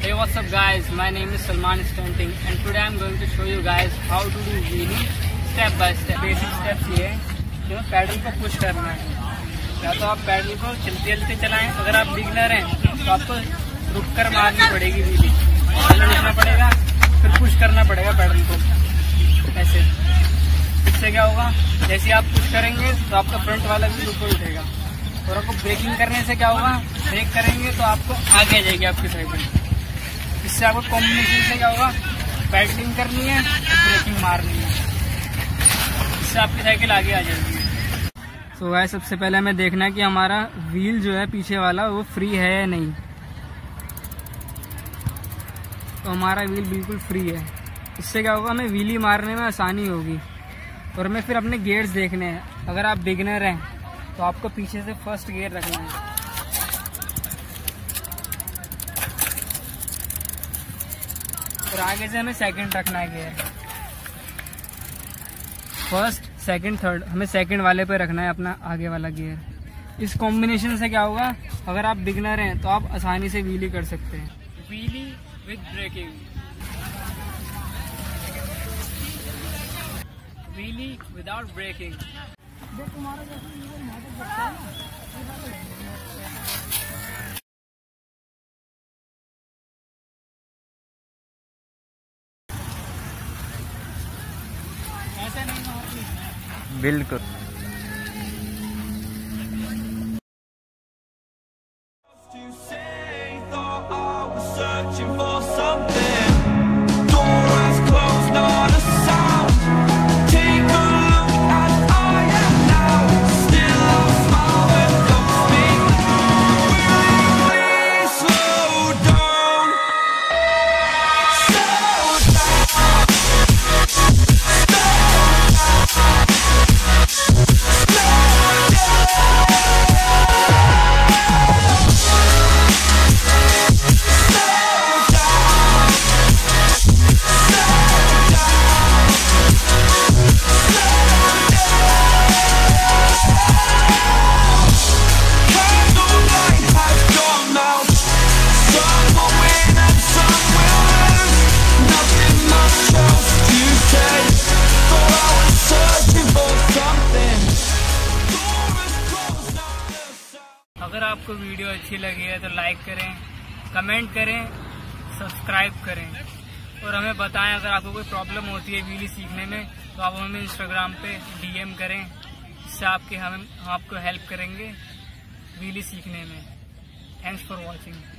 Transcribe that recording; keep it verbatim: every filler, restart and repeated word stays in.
Hey, what's up guys, my name is Salman Stunting and today I'm going to show you guys how to do wheelie step by step. Basic steps ये है कि pedal को push करना है। या तो आप pedal को चलते चलते चलाएं, अगर आप बिगनर हैं तो आपको रुक कर मारनी पड़ेगी व्हीली, पहले रुकना पड़ेगा फिर पुश करना पड़ेगा पैडल को ऐसे। इससे क्या होगा, जैसे आप पुश करेंगे तो आपका फ्रंट वाला भी ऊपर उठेगा और आपको ब्रेकिंग करने से क्या होगा, ब्रेक करेंगे तो आपको आगे आ जाएगी आपकी साइकिल। इससे आपको कॉम्बिनेशन से क्या होगा, पैडलिंग करनी है ब्रेकिंग मारनी है, इससे आपकी साइकिल आगे आ जाएगी। तो so, गाइस सबसे पहले हमें देखना है कि हमारा व्हील जो है पीछे वाला वो फ्री है या नहीं। तो हमारा व्हील बिल्कुल फ्री है, इससे क्या होगा, हमें व्हीली मारने में आसानी होगी। और हमें फिर अपने गियर्स देखने हैं। अगर आप बिगिनर हैं तो आपको पीछे से फर्स्ट गियर रखना है, और आगे से हमें सेकंड रखना है गियर। फर्स्ट सेकंड थर्ड हमें सेकंड वाले पे रखना है अपना आगे वाला गियर। इस कॉम्बिनेशन से क्या होगा, अगर आप बिगिनर हैं तो आप आसानी से व्हीली कर सकते हैं। Wheelie with braking, wheelie without braking. ऐसा नहीं मारनी, बिल्कुल। अगर आपको वीडियो अच्छी लगी है तो लाइक करें, कमेंट करें, सब्सक्राइब करें और हमें बताएं अगर आपको कोई प्रॉब्लम होती है व्हीली सीखने में तो आप हमें इंस्टाग्राम पे डीएम करें, इससे आपके हम आपको हेल्प करेंगे व्हीली सीखने में। Thanks for watching.